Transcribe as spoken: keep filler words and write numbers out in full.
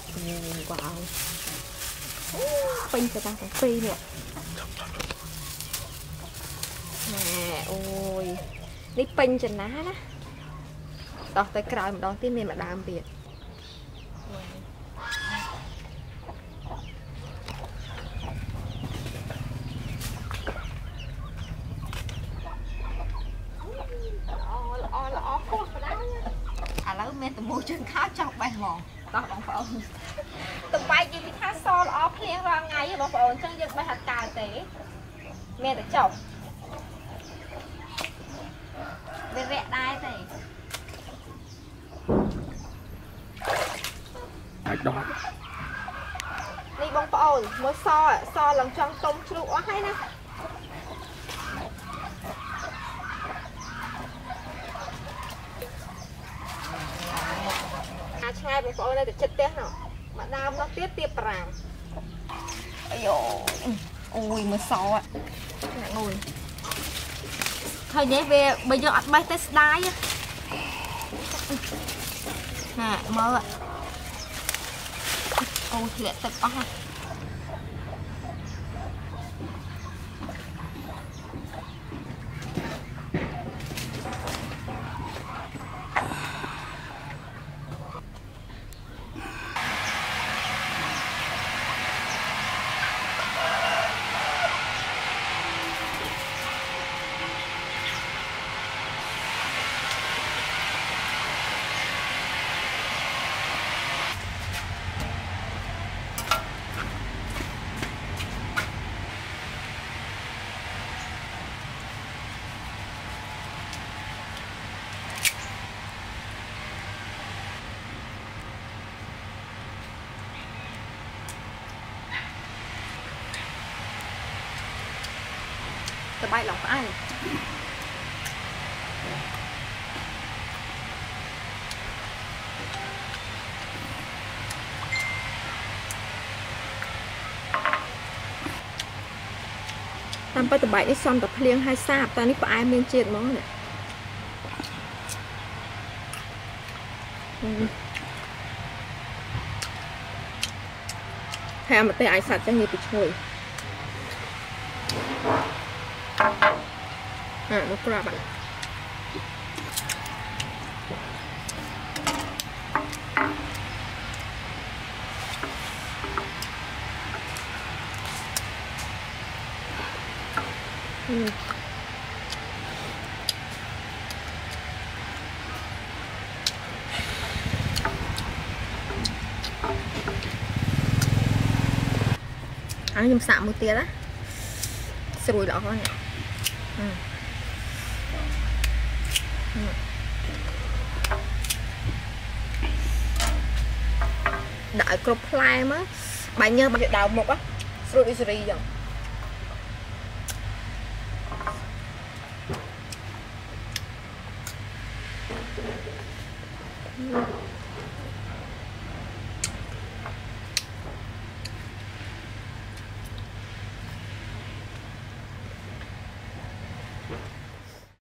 Wow. Pin cho ta còn phi nè. Nè, ôi. Đi pin cho ná đó. Đó, tới cài một đón tiếp nên mà đam biệt. À lấy men tụi mua chân khá trong bay mòn. Đó bọn phở. Tụi bay gì thì khá so là ốp liền ra ngay với bọn phở chân dân bay hạt cà tế. Men tụi chồng. Về rẽ đai này. Đó. Đi bông phở mới so ạ, so lần trong tôm chú quá hay nè. Hai bông phở này thì chết tết nào mà đau nó tiếp tiếp ràng. Ây dồi. Ôi mới so ạ. Nè ngồi. Thôi nhé về bây giờ ăn bay test đai á. Nè mơ ạ. Ôi thì lại tập ốc. Tụi bay lọc ai tam bay tụi bay đi xong tập liên hai xa ta ní có ai miên chết món này. Hay mà tay ai sạch cho nhiều bị chồi. À, một quả bạn. Ừ. Ăn nhầm sạm một tia đó. Rồi đó thôi. Ừ. Ừ. Đợi crop lime á, bạn nhớ bạn đào một á, rồi đi rồi rồi. Ừ.